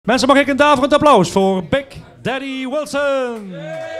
Mensen, mag ik een daverend applaus voor Big Daddy Wilson?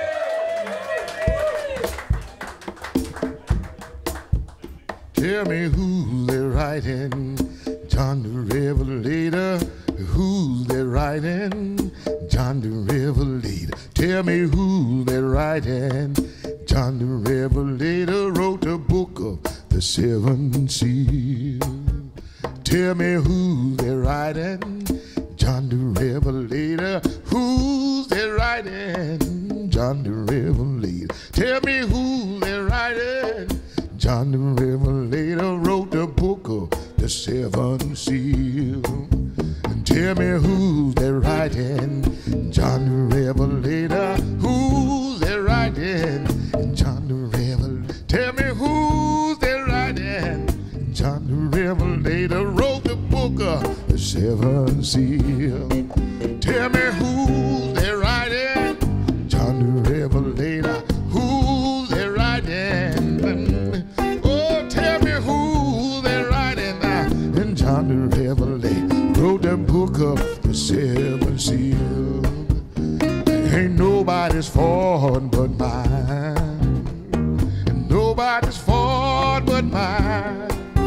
Tell me who's they writing, John the Revelator. Who's they writing, John the Revelator. Tell me who's they writing, John the Revelator wrote the book of the seven seals. Tell me who's they writing, John the Revelator. Who's they writing, John the Revelator. Tell me who's they writing, John the Revelator wrote the book of the seven seals. And tell me who's they writing, John the Revelator. Who's they writing, John the Revelator. Tell me who's they writing, John the Revelator wrote the book of the seven seals. Tell me who's they writing, John the Revelator. Who's they writing? Oh, tell me who's they writing, and John the Revelator wrote the book of the seven seals. Ain't nobody's fault but mine, and nobody's fault but mine.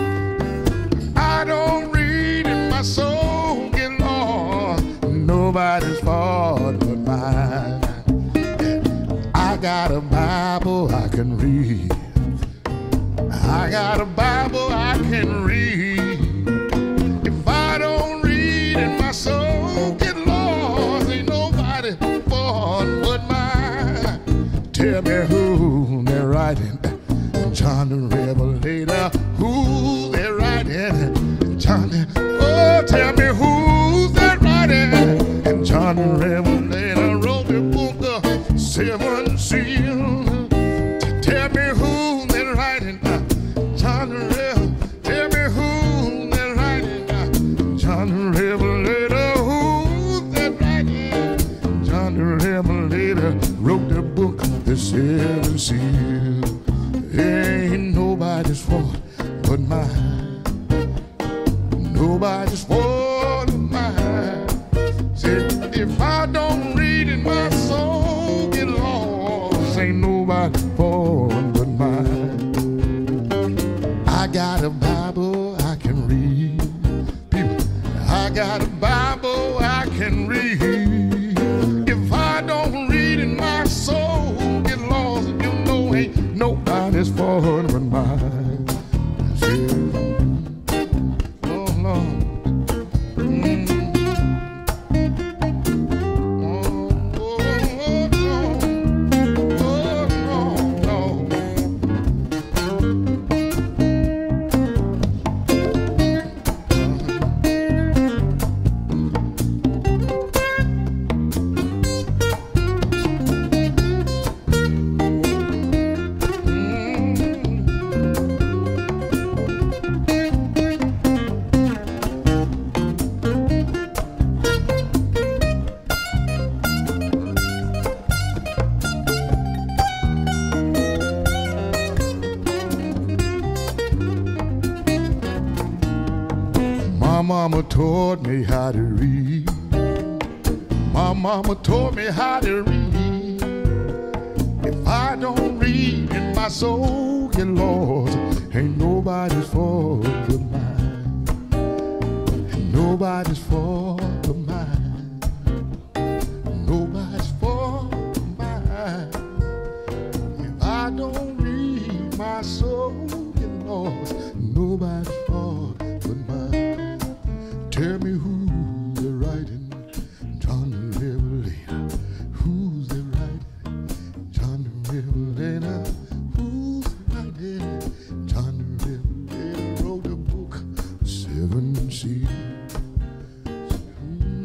I don't read and my soul get lost. Nobody's fault but mine. I got a Bible I can read. I got a Bible I can read. If I don't read and my soul get lost, ain't nobody fault but mine. Tell me who they're writing, John the Revelator. Who they're writing, John. Oh, tell me who's that writing, and John the Revelator wrote the book of seven seals. Tell me who they're writing, John the Revelator. Tell me who they're writing, John the Revelator. Who's that writing, John the Revelator wrote the book of the seven seals. Ain't nobody's fault but mine. Nobody's fault but mine. Said if I don't read it, my soul get lost. Ain't nobody's fault but mine. I got a Bible I can read. People, I got a Bible I can read. If I don't read it, my soul get lost. You know ain't nobody's fault but mine. Said, oh Lord. My mama taught me how to read. My mama taught me how to read. If I don't read and my soul get lost, ain't nobody's fault but mine. Ain't nobody's fault but mine. Nobody's fault but mine. If I don't read, my soul get lost. Nobody's fault but mine. Tell me who they're writing, John the Revelator. Who's they writing, John the Revelator. Who's they writing, John the Revelator wrote the book, Seven Seals.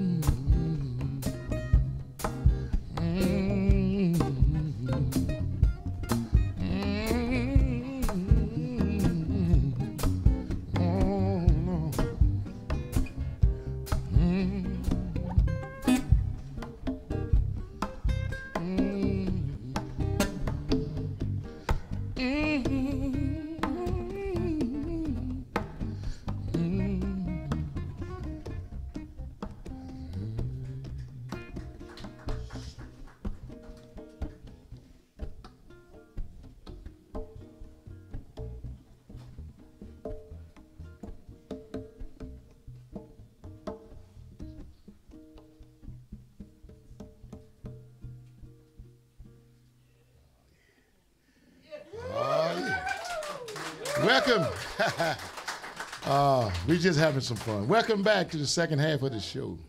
Welcome. We just having some fun. Welcome back to the second half of the show.